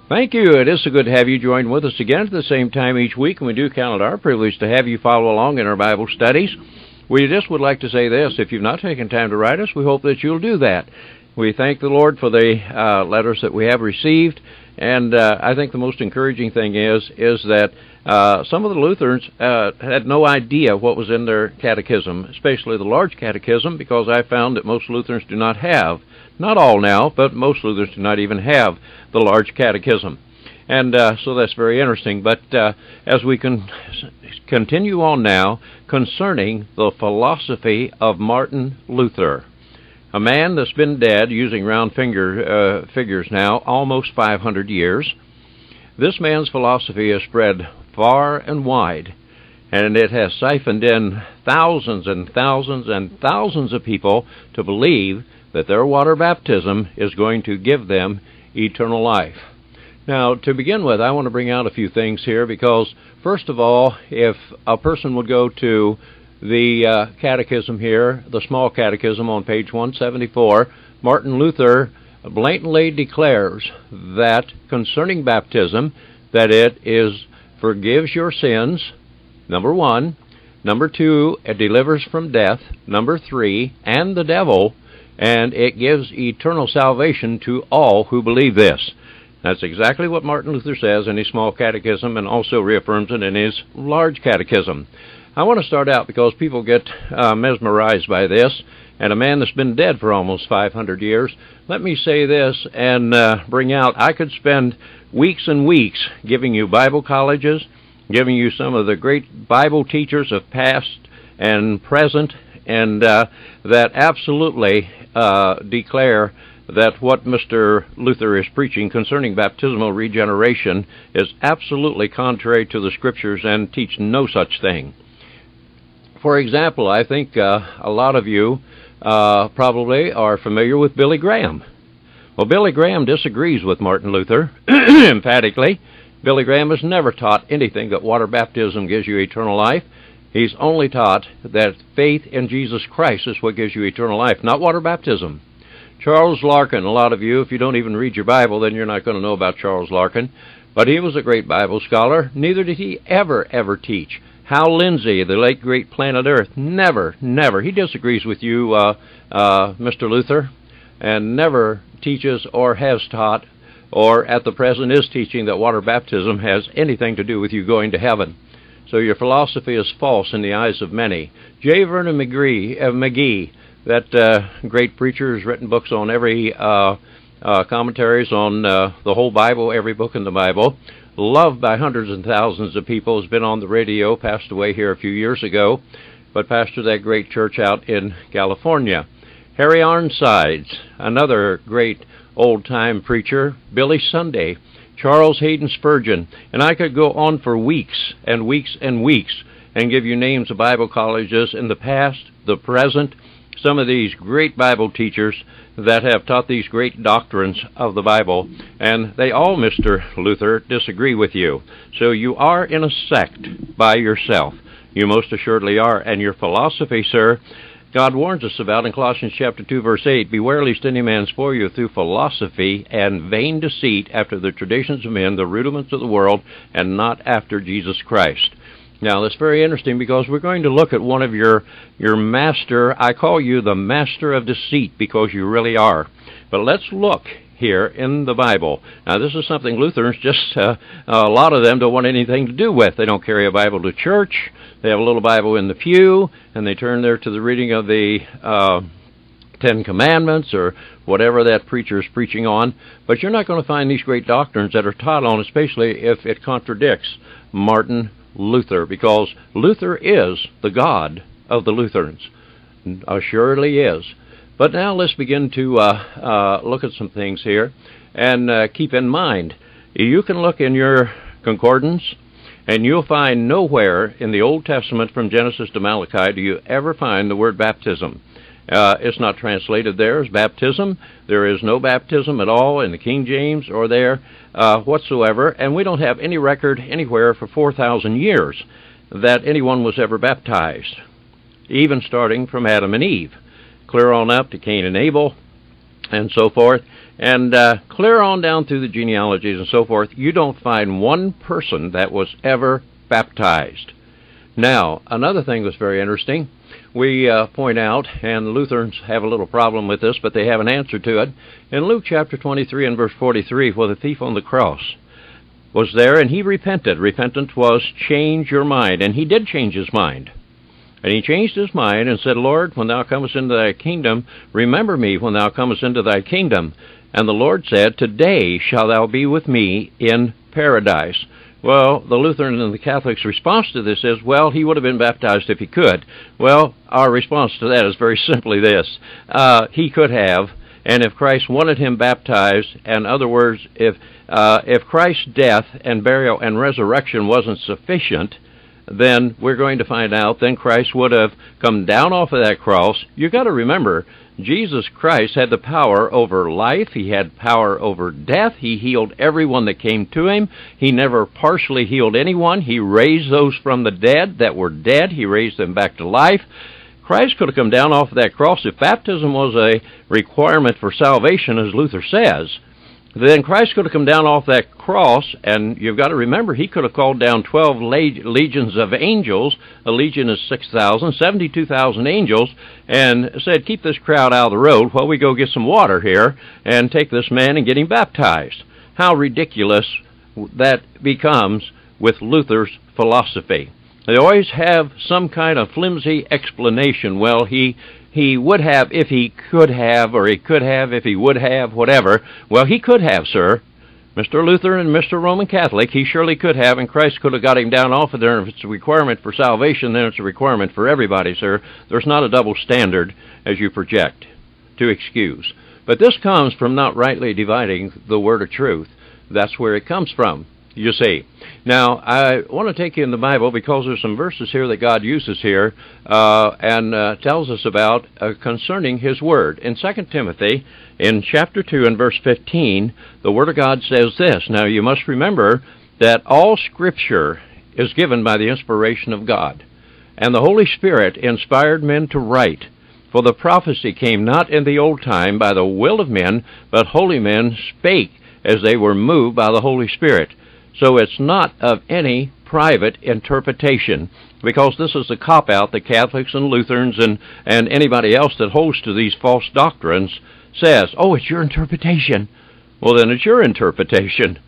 Thank you. It is so good to have you join with us again at the same time each week, and we do count it our privilege to have you follow along in our Bible studies. We just would like to say this. If you've not taken time to write us, we hope that you'll do that. We thank the Lord for the letters that we have received, and I think the most encouraging thing is that some of the Lutherans had no idea what was in their catechism, especially the large catechism, because I found that most Lutherans do not have, not all now, but most Lutherans do not even have the large catechism. And so that's very interesting. But as we can continue on now concerning the philosophy of Martin Luther, a man that's been dead, using round figures now, almost 500 years. This man's philosophy has spread far and wide, and it has siphoned in thousands and thousands and thousands of people to believe that their water baptism is going to give them eternal life. Now, to begin with, I want to bring out a few things here because, first of all, if a person would go to the catechism here, the small catechism on page 174, Martin Luther blatantly declares that concerning baptism, that it forgives your sins, number one. Number two, it delivers from death. Number three, and the devil, and it gives eternal salvation to all who believe this. That's exactly what Martin Luther says in his small catechism and also reaffirms it in his large catechism. I want to start out because people get mesmerized by this, and a man that's been dead for almost 500 years. Let me say this and bring out, I could spend weeks and weeks giving you Bible colleges, giving you some of the great Bible teachers of past and present, and that absolutely declare that what Mr. Luther is preaching concerning baptismal regeneration is absolutely contrary to the Scriptures and teach no such thing. For example, I think a lot of you probably are familiar with Billy Graham. Well, Billy Graham disagrees with Martin Luther emphatically. Billy Graham has never taught anything that water baptism gives you eternal life. He's only taught that faith in Jesus Christ is what gives you eternal life, not water baptism. Charles Larkin, a lot of you, if you don't even read your Bible, then you're not going to know about Charles Larkin. But he was a great Bible scholar. Neither did he ever teach. Hal Lindsey, the late great Planet Earth, never. He disagrees with you, Mr. Luther, and never teaches or has taught or at the present is teaching that water baptism has anything to do with you going to heaven. So your philosophy is false in the eyes of many. J. Vernon McGee, that great preacher, has written books on every commentaries on the whole Bible, every book in the Bible, loved by hundreds and thousands of people, has been on the radio, passed away here a few years ago, but pastored that great church out in California. Harry Arnsides, another great old-time preacher, Billy Sunday, Charles Hayden Spurgeon, and I could go on for weeks and weeks and weeks and give you names of Bible colleges in the past, the present, some of these great Bible teachers that have taught these great doctrines of the Bible, and they all, Mr. Luther, disagree with you. So you are in a sect by yourself. You most assuredly are, and your philosophy, sir, God warns us about in Colossians chapter 2, verse 8, "Beware lest any man spoil you through philosophy and vain deceit after the traditions of men, the rudiments of the world, and not after Jesus Christ." Now, that's very interesting because we're going to look at one of your master, I call you the Master of Deceit because you really are. But let's look here in the Bible. Now, this is something Lutherans just, a lot of them don't want anything to do with. They don't carry a Bible to church. They have a little Bible in the pew, and they turn there to the reading of the Ten Commandments or whatever that preacher is preaching on. But you're not going to find these great doctrines that are taught on, especially if it contradicts Martin Luther, because Luther is the God of the Lutherans. Assuredly is. But now let's begin to look at some things here and keep in mind. You can look in your concordance and you'll find nowhere in the Old Testament from Genesis to Malachi do you ever find the word baptism. It's not translated there as baptism. There is no baptism at all in the King James or there whatsoever, and we don't have any record anywhere for 4,000 years that anyone was ever baptized, even starting from Adam and Eve, clear on up to Cain and Abel, and so forth, and clear on down through the genealogies and so forth, you don't find one person that was ever baptized. Now, another thing that's very interesting, we point out, and Lutherans have a little problem with this, but they have an answer to it. In Luke chapter 23 and verse 43, for the thief on the cross was there, and he repented. Repentance was change your mind, and he did change his mind. And he changed his mind and said, Lord, when thou comest into thy kingdom, remember me when thou comest into thy kingdom. And the Lord said, today shalt thou be with me in paradise. Well, the Lutheran and the Catholic's response to this is, well, he would have been baptized if he could. Well, our response to that is very simply this. He could have, and if Christ wanted him baptized, in other words, if Christ's death and burial and resurrection wasn't sufficient, then we're going to find out then Christ would have come down off of that cross. You've got to remember, Jesus Christ had the power over life. He had power over death. He healed everyone that came to him. He never partially healed anyone. He raised those from the dead that were dead. He raised them back to life. Christ could have come down off of that cross. If baptism was a requirement for salvation, as Luther says, then Christ could have come down off that cross, and you've got to remember, he could have called down 12 legions of angels. A legion is 6,000, 72,000 angels, and said, keep this crowd out of the road while we go get some water here and take this man and get him baptized. How ridiculous that becomes with Luther's philosophy. They always have some kind of flimsy explanation. Well, he would have if he could have, or he could have if he would have, whatever. Well, he could have, sir. Mr. Luther and Mr. Roman Catholic, he surely could have, and Christ could have got him down off of there. And if it's a requirement for salvation, then it's a requirement for everybody, sir. There's not a double standard, as you project, to excuse. But this comes from not rightly dividing the word of truth. That's where it comes from, you see. Now, I want to take you in the Bible because there's some verses here that God uses here and tells us about concerning His Word. In 2 Timothy, in chapter 2 and verse 15, the Word of God says this. Now, you must remember that all Scripture is given by the inspiration of God, and the Holy Spirit inspired men to write. For the prophecy came not in the old time by the will of men, but holy men spake as they were moved by the Holy Spirit. So it's not of any private interpretation, because this is a cop-out that Catholics and Lutherans and anybody else that holds to these false doctrines says, oh, it's your interpretation. Well, then it's your interpretation.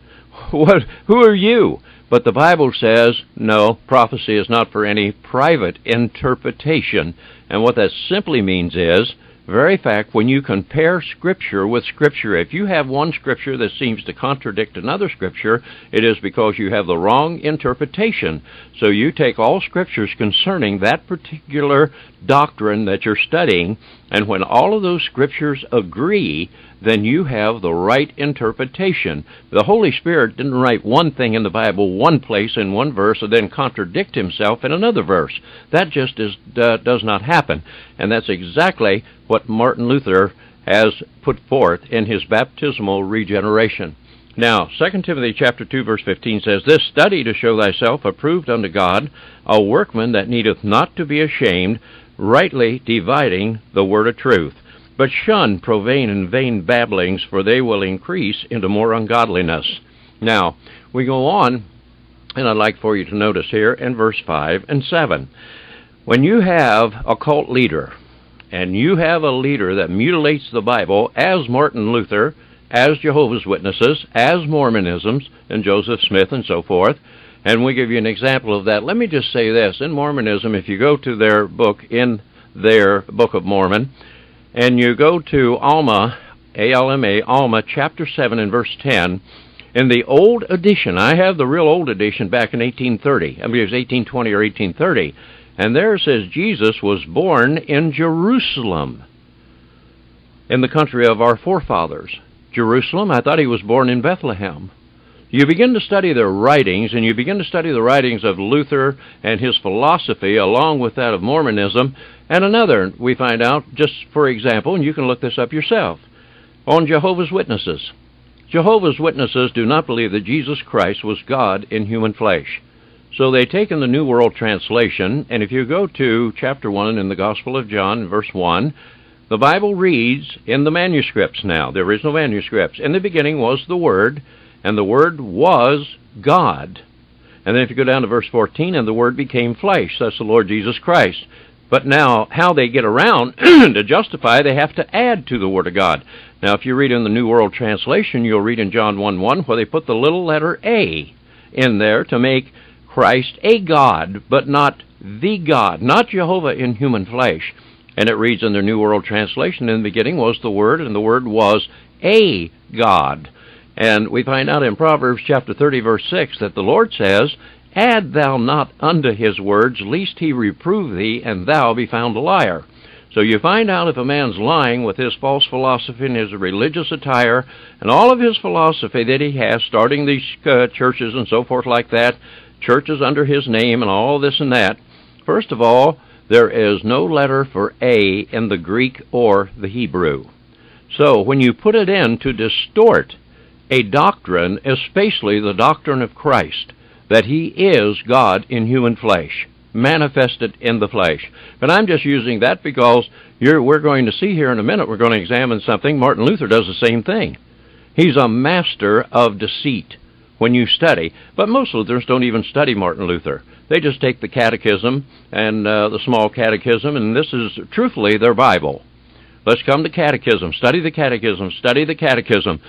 Who are you? But the Bible says, no, prophecy is not for any private interpretation. And what that simply means is, very fact, when you compare Scripture with Scripture, if you have one Scripture that seems to contradict another Scripture, it is because you have the wrong interpretation. So you take all Scriptures concerning that particular doctrine that you're studying, and when all of those Scriptures agree, then you have the right interpretation. The Holy Spirit didn't write one thing in the Bible one place in one verse and then contradict Himself in another verse. That just does not happen. And that's exactly what Martin Luther has put forth in his baptismal regeneration. Now, 2 Timothy chapter 2, verse 15 says, This study to show thyself approved unto God, a workman that needeth not to be ashamed, rightly dividing the word of truth. But shun profane and vain babblings, for they will increase into more ungodliness. Now, we go on, and I'd like for you to notice here in verse 5 and 7. When you have a cult leader, and you have a leader that mutilates the Bible, as Martin Luther, as Jehovah's Witnesses, as Mormonism, and Joseph Smith, and so forth, and we give you an example of that. Let me just say this. In Mormonism, if you go to their book, in their Book of Mormon, and you go to Alma, A-L-M-A, Alma, chapter 7 and verse 10, in the old edition, I have the real old edition back in 1830. I mean, it was 1820 or 1830. And there it says Jesus was born in Jerusalem, in the country of our forefathers. Jerusalem? I thought he was born in Bethlehem. You begin to study their writings, and you begin to study the writings of Luther and his philosophy, along with that of Mormonism, and another, we find out, just for example, and you can look this up yourself, on Jehovah's Witnesses. Jehovah's Witnesses do not believe that Jesus Christ was God in human flesh. So they take in the New World Translation, and if you go to chapter 1 in the Gospel of John, verse 1, The Bible reads in the manuscripts now, the original manuscripts, in the beginning was the Word, and the Word was God. And then if you go down to verse 14, and the Word became flesh. That's the Lord Jesus Christ. But now, how they get around to justify, they have to add to the Word of God. Now, if you read in the New World Translation, you'll read in John 1:1 where they put the little letter A in there to make Christ a God, but not the God, not Jehovah in human flesh. And it reads in the New World Translation, in the beginning was the Word, and the Word was a God. And we find out in Proverbs chapter 30, verse 6, that the Lord says, Add thou not unto his words, lest he reprove thee, and thou be found a liar. So you find out if a man's lying with his false philosophy and his religious attire, and all of his philosophy that he has, starting these churches and so forth like that, churches under his name and all this and that. First of all, there is no letter for A in the Greek or the Hebrew. So when you put it in to distort a doctrine, especially the doctrine of Christ, that he is God in human flesh, manifested in the flesh. But I'm just using that because we're going to see here in a minute, we're going to examine something. Martin Luther does the same thing. He's a master of deceit when you study. But most Lutherans don't even study Martin Luther. They just take the catechism and the small catechism, and this is truthfully their Bible. Let's come to catechism. Study the catechism. Study the catechism.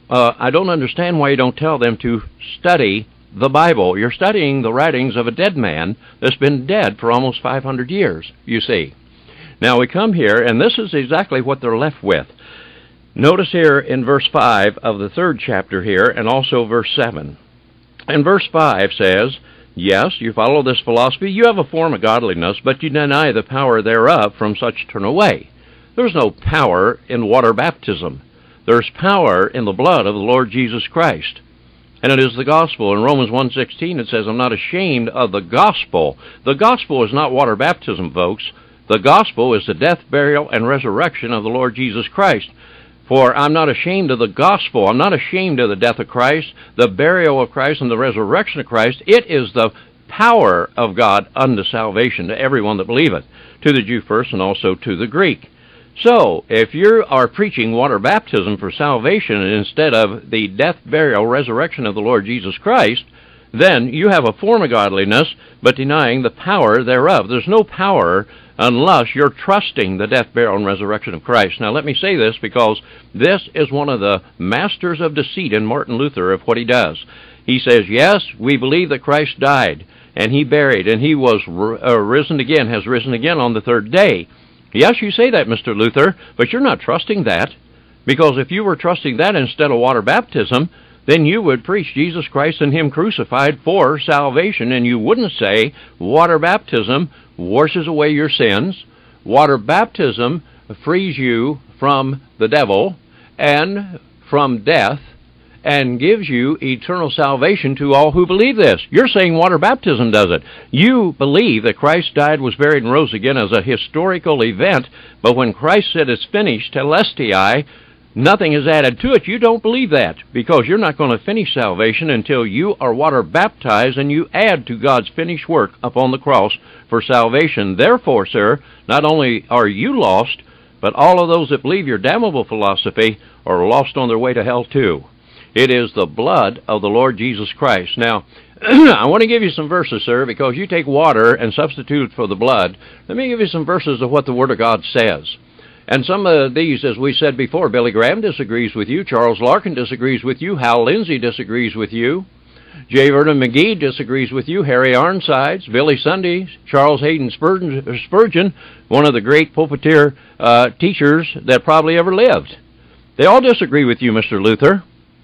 I don't understand why you don't tell them to study the Bible. You're studying the writings of a dead man that's been dead for almost 500 years, you see. Now we come here, and this is exactly what they're left with. Notice here in verse 5 of the 3rd chapter here, and also verse 7. And verse 5 says, Yes, you follow this philosophy, you have a form of godliness, but you deny the power thereof, from such turn away. There's no power in water baptism. There's power in the blood of the Lord Jesus Christ. And it is the gospel. In Romans 1:16 it says, I'm not ashamed of the gospel. The gospel is not water baptism, folks. The gospel is the death, burial, and resurrection of the Lord Jesus Christ. For I'm not ashamed of the gospel. I'm not ashamed of the death of Christ, the burial of Christ, and the resurrection of Christ. It is the power of God unto salvation to everyone that believeth, to the Jew first and also to the Greek. So, if you are preaching water baptism for salvation instead of the death, burial, resurrection of the Lord Jesus Christ, then you have a form of godliness, but denying the power thereof. There's no power unless you're trusting the death, burial, and resurrection of Christ. Now, let me say this because this is one of the masters of deceit in Martin Luther of what he does. He says, yes, we believe that Christ died, and he buried, and he was risen again, has risen again on the 3rd day. Yes, you say that, Mr. Luther, but you're not trusting that, because if you were trusting that instead of water baptism, then you would preach Jesus Christ and him crucified for salvation, and you wouldn't say water baptism washes away your sins, water baptism frees you from the devil and from death, and gives you eternal salvation to all who believe this. You're saying water baptism does it. You believe that Christ died, was buried, and rose again as a historical event, but when Christ said it's finished, telestii, nothing is added to it. You don't believe that, because you're not going to finish salvation until you are water baptized and you add to God's finished work upon the cross for salvation. Therefore, sir, not only are you lost, but all of those that believe your damnable philosophy are lost on their way to hell too. It is the blood of the Lord Jesus Christ. Now, I want to give you some verses, sir, because you take water and substitute it for the blood. Let me give you some verses of what the Word of God says. And some of these, as we said before, Billy Graham disagrees with you, Charles Larkin disagrees with you, Hal Lindsey disagrees with you, J. Vernon McGee disagrees with you, Harry Ironsides, Billy Sunday, Charles Hayden Spurgeon, one of the great pulpiteer teachers that probably ever lived. They all disagree with you, Mr. Luther,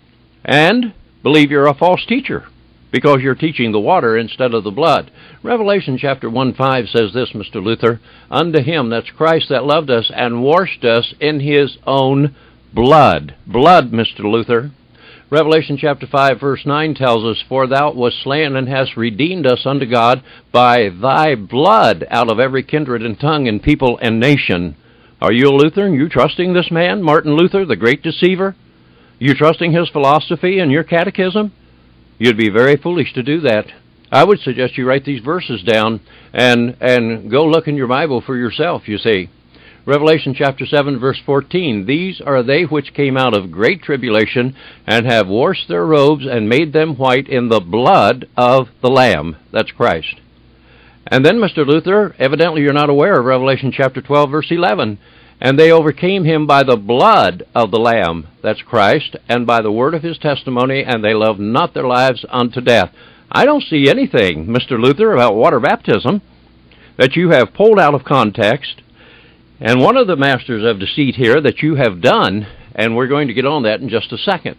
and believe you're a false teacher because you're teaching the water instead of the blood. Revelation chapter 1:5 says this, Mr. Luther, unto him, that's Christ, that loved us and washed us in his own blood. Blood, Mr. Luther. Revelation chapter 5 verse 9 tells us, for thou wast slain and hast redeemed us unto God by thy blood out of every kindred and tongue and people and nation. Are you a Lutheran? You trusting this man, Martin Luther, the great deceiver? You trusting his philosophy and your catechism? You'd be very foolish to do that. I would suggest you write these verses down and go look in your Bible for yourself, you see. Revelation chapter 7, verse 14, "These are they which came out of great tribulation, and have washed their robes, and made them white in the blood of the Lamb." That's Christ. And then, Mr. Luther, evidently you're not aware of Revelation chapter 12, verse 11. "And they overcame him by the blood of the Lamb," that's Christ, "and by the word of his testimony, and they loved not their lives unto death." I don't see anything, Mr. Luther, about water baptism that you have pulled out of context. And one of the masters of deceit here that you have done, and we're going to get on that in just a second,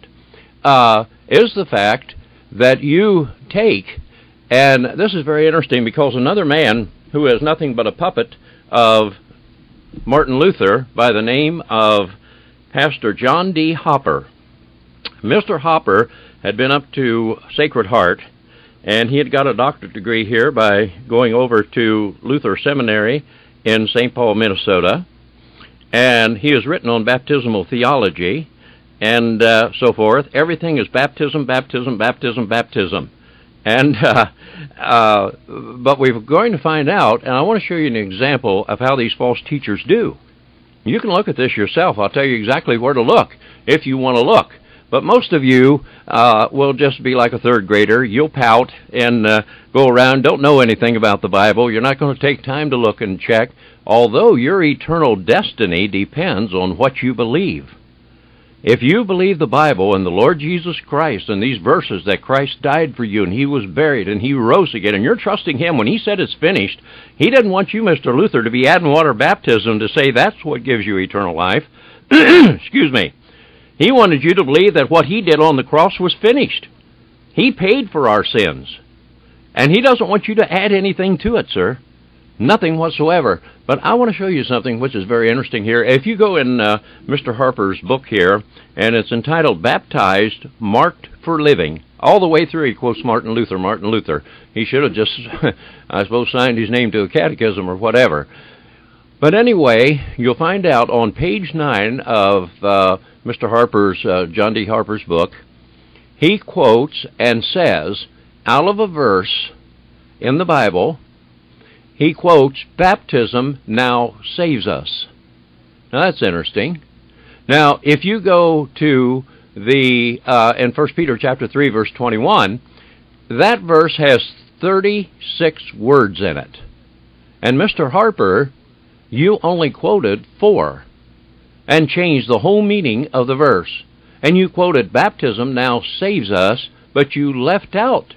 is the fact that you take, and this is very interesting because another man who is nothing but a puppet of Martin Luther by the name of Pastor John D. Hopper. Mr. Hopper had been up to Sacred Heart, and he had got a doctorate degree here by going over to Luther Seminary in St. Paul, Minnesota, and he has written on baptismal theology and so forth. Everything is baptism, baptism, baptism, baptism. And but we're going to find out, and I want to show you an example of how these false teachers do. You can look at this yourself. I'll tell you exactly where to look if you want to look. But most of you will just be like a third grader. You'll pout and go around, don't know anything about the Bible. You're not going to take time to look and check, although your eternal destiny depends on what you believe. If you believe the Bible and the Lord Jesus Christ and these verses that Christ died for you and he was buried and he rose again, and you're trusting him when he said it's finished, he didn't want you, Mr. Luther, to be adding water baptism to say that's what gives you eternal life. Excuse me. He wanted you to believe that what he did on the cross was finished. He paid for our sins. And he doesn't want you to add anything to it, sir. Nothing whatsoever. But I want to show you something which is very interesting here. If you go in Mr. Harper's book here, and it's entitled Baptized, Marked for Living. All the way through he quotes Martin Luther, Martin Luther. He should have just, I suppose, signed his name to a catechism or whatever. But anyway, you'll find out on page 9 of Mr. Harper's, John D. Harper's book, he quotes and says, out of a verse in the Bible, he quotes, "Baptism now saves us." Now that's interesting. Now, if you go to the, in 1 Peter chapter 3, verse 21, that verse has 36 words in it. And Mr. Harper, you only quoted 4 and changed the whole meaning of the verse. And you quoted, "Baptism now saves us," but you left out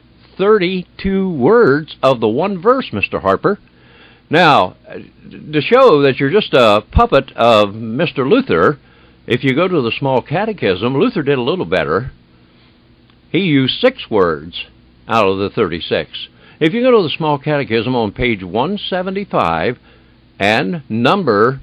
32 words of the one verse, Mr. Harper. Now, to show that you're just a puppet of Mr. Luther, if you go to the Small Catechism, Luther did a little better. He used 6 words out of the 36. If you go to the Small Catechism on page 175 and number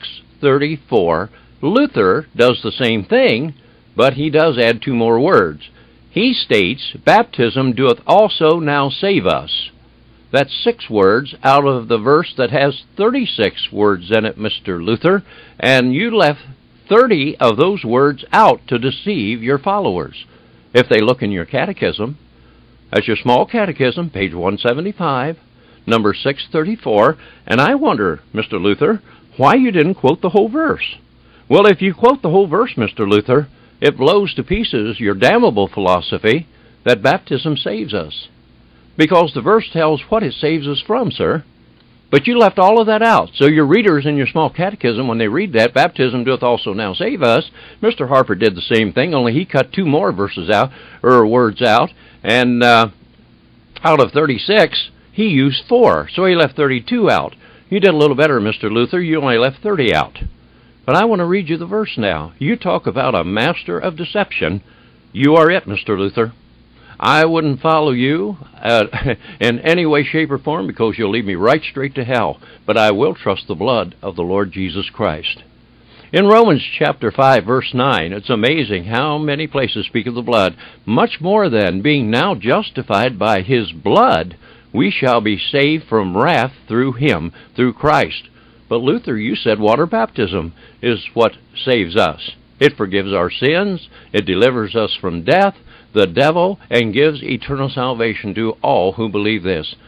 634, Luther does the same thing, but he does add 2 more words. He states, "Baptism doeth also now save us." That's 6 words out of the verse that has 36 words in it, Mr. Luther, and you left 30 of those words out to deceive your followers. If they look in your catechism, that's your Small Catechism, page 175, number 634, and I wonder, Mr. Luther, why you didn't quote the whole verse. Well, if you quote the whole verse, Mr. Luther, it blows to pieces your damnable philosophy that baptism saves us. Because the verse tells what it saves us from, sir. But you left all of that out. So your readers in your Small Catechism, when they read that, "Baptism doth also now save us," Mr. Harper did the same thing, only he cut 2 more verses out, or words out, and out of 36, he used 4, so he left 32 out. You did a little better, Mr. Luther. You only left 30 out. But I want to read you the verse now. You talk about a master of deception. You are it, Mr. Luther. I wouldn't follow you in any way, shape, or form because you'll lead me right straight to hell. But I will trust the blood of the Lord Jesus Christ. In Romans chapter 5, verse 9, it's amazing how many places speak of the blood. "Much more then, being now justified by his blood, we shall be saved from wrath through him," through Christ. But Luther, you said water baptism is what saves us. It forgives our sins, it delivers us from death, the devil, and gives eternal salvation to all who believe this.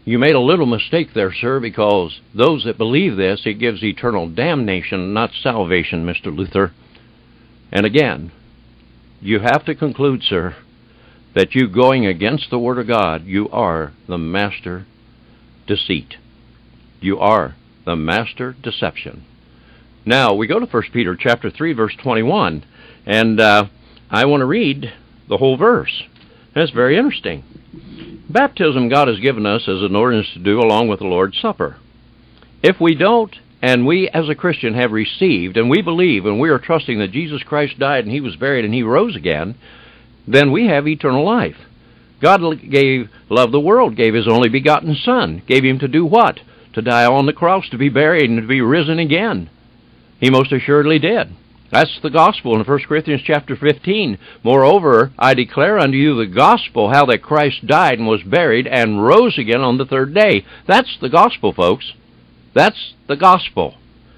You made a little mistake there, sir, because those that believe this, it gives eternal damnation, not salvation, Mr. Luther. And again, you have to conclude, sir, that you going against the Word of God, you are the master deceit. You are the master deception. Now, we go to 1 Peter chapter 3, verse 21, and I want to read the whole verse. And it's very interesting. Baptism God has given us as an ordinance to do along with the Lord's Supper. If we don't, and we as a Christian have received, and we believe, and we are trusting that Jesus Christ died and He was buried and He rose again, then we have eternal life. God loved the world, gave His only begotten Son, gave Him to do what? To die on the cross, to be buried, and to be risen again. He most assuredly did. That's the gospel in 1 Corinthians chapter 15. Moreover, I declare unto you the gospel, how that Christ died and was buried and rose again on the third day. That's the gospel, folks. That's the gospel.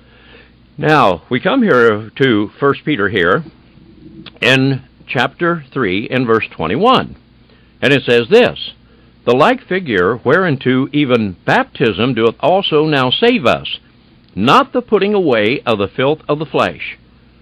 Now, we come here to 1 Peter here in chapter 3 in verse 21. And it says this, The like figure whereunto even baptism doeth also now save us, not the putting away of the filth of the flesh.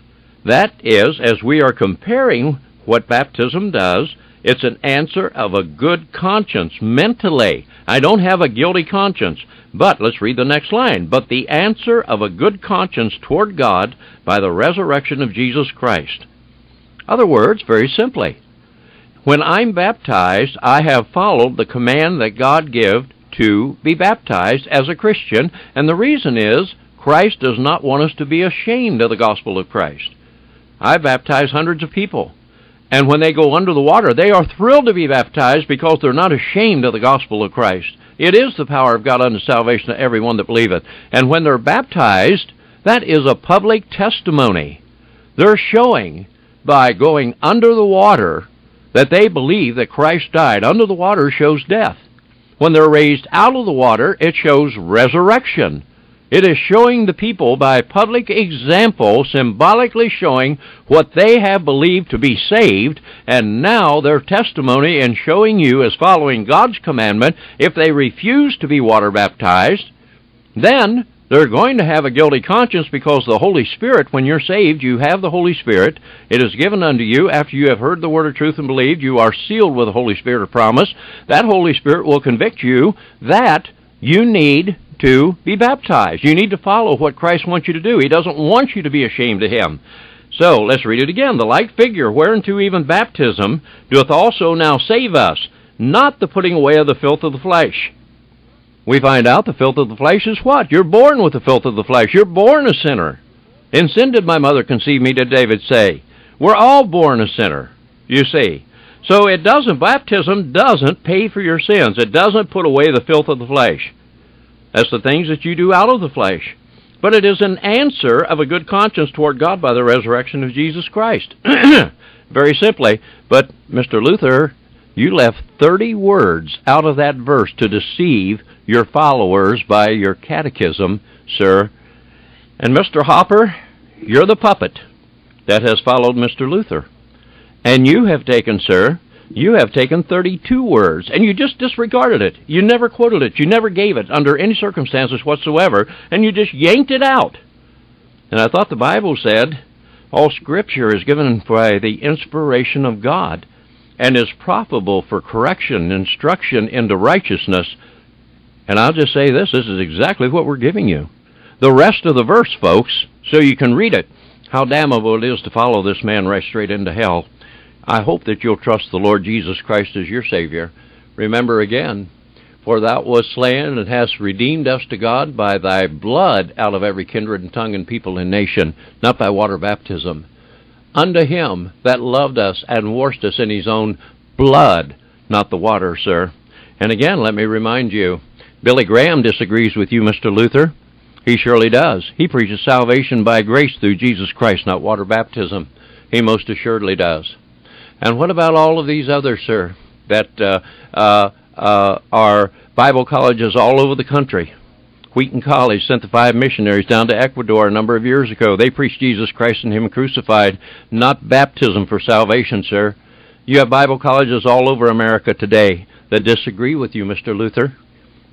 That is, as we are comparing what baptism does, it's an answer of a good conscience mentally. I don't have a guilty conscience. But, let's read the next line, but the answer of a good conscience toward God by the resurrection of Jesus Christ. Other words, very simply, when I'm baptized, I have followed the command that God gave to be baptized as a Christian, and the reason is Christ does not want us to be ashamed of the gospel of Christ. I baptize hundreds of people, and when they go under the water, they are thrilled to be baptized because they're not ashamed of the gospel of Christ. It is the power of God unto salvation to everyone that believeth. And when they're baptized, that is a public testimony. They're showing by going under the water that they believe that Christ died. Under the water shows death. When they're raised out of the water, it shows resurrection. It is showing the people by public example, symbolically showing what they have believed to be saved, and now their testimony in showing you as following God's commandment. If they refuse to be water baptized, then they're going to have a guilty conscience, because the Holy Spirit, when you're saved, you have the Holy Spirit. It is given unto you after you have heard the word of truth and believed. You are sealed with the Holy Spirit of promise. That Holy Spirit will convict you that you need to be baptized. You need to follow what Christ wants you to do. He doesn't want you to be ashamed of Him. So, let's read it again. The like figure whereunto even baptism doth also now save us, not the putting away of the filth of the flesh. We find out the filth of the flesh is what? You're born with the filth of the flesh. You're born a sinner. In sin did my mother conceive me, did David say. We're all born a sinner, you see. So baptism doesn't pay for your sins. It doesn't put away the filth of the flesh. That's the things that you do out of the flesh. But it is an answer of a good conscience toward God by the resurrection of Jesus Christ. Very simply. But, Mr. Luther, you left 30 words out of that verse to deceive your followers by your catechism, sir. And Mr. Hopper, you're the puppet that has followed Mr. Luther. And you have taken, sir, you have taken 32 words, and you just disregarded it. You never quoted it. You never gave it under any circumstances whatsoever, and you just yanked it out. And I thought the Bible said, all Scripture is given by the inspiration of God, and is profitable for correction, instruction into righteousness. And I'll just say this is exactly what we're giving you. The rest of the verse, folks, so you can read it, how damnable it is to follow this man right straight into hell. I hope that you'll trust the Lord Jesus Christ as your Savior. Remember again, for thou wast slain and hast redeemed us to God by thy blood out of every kindred and tongue and people and nation, not by water baptism. Unto Him that loved us and washed us in His own blood, not the water, sir. And again, let me remind you, Billy Graham disagrees with you, Mr. Luther. He surely does. He preaches salvation by grace through Jesus Christ, not water baptism. He most assuredly does. And what about all of these others, sir, that are Bible colleges all over the country? Wheaton College sent the 5 missionaries down to Ecuador a number of years ago. They preached Jesus Christ and Him crucified, not baptism for salvation, sir. You have Bible colleges all over America today that disagree with you, Mr. Luther.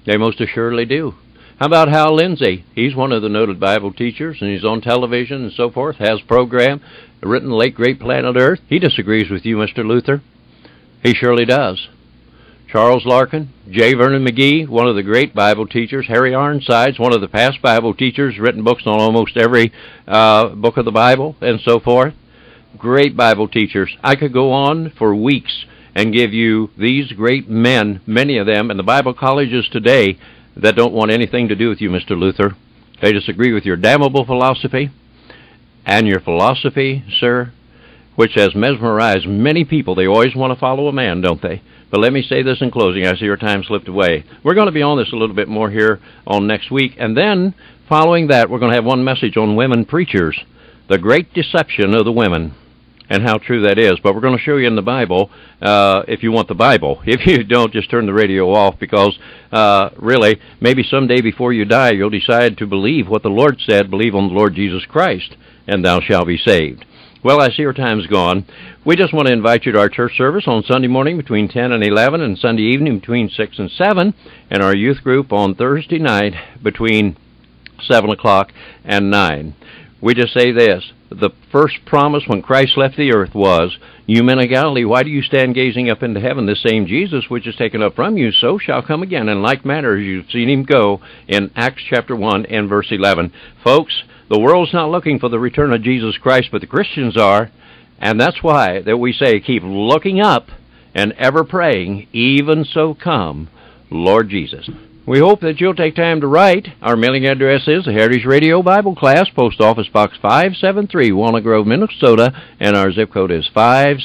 They most assuredly do. How about Hal Lindsey? He's one of the noted Bible teachers, and he's on television and so forth, has program, written Late Great Planet Earth. He disagrees with you, Mr. Luther. He surely does. Charles Larkin, J. Vernon McGee, one of the great Bible teachers. Harry Ironsides, one of the past Bible teachers, written books on almost every book of the Bible and so forth. Great Bible teachers. I could go on for weeks and give you these great men, many of them in the Bible colleges today, that don't want anything to do with you, Mr. Luther. They disagree with your damnable philosophy, and your philosophy, sir, which has mesmerized many people. They always want to follow a man, don't they? But let me say this in closing. I see your time slipped away. We're going to be on this a little bit more here on next week, and then following that, we're going to have one message on women preachers, the great deception of the women, and how true that is. But we're going to show you in the Bible, if you want the Bible. If you don't, just turn the radio off, because really, maybe someday before you die, you'll decide to believe what the Lord said, believe on the Lord Jesus Christ, and thou shalt be saved. Well, I see our time's gone. We just want to invite you to our church service on Sunday morning between 10 and 11, and Sunday evening between 6 and 7, and our youth group on Thursday night between 7 o'clock and 9. We just say this: the first promise when Christ left the earth was, "You men of Galilee, why do you stand gazing up into heaven? The same Jesus which is taken up from you, so shall come again in like manner as you've seen him go," in Acts chapter 1 and verse 11. Folks, the world's not looking for the return of Jesus Christ, but the Christians are, and that's why that we say keep looking up and ever praying, even so come, Lord Jesus. We hope that you'll take time to write. Our mailing address is the Heritage Radio Bible Class, Post Office Box 573, Walnut Grove, Minnesota, and our zip code is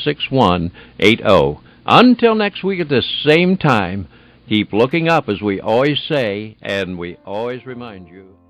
56180. Until next week at the same time, keep looking up, as we always say, and we always remind you.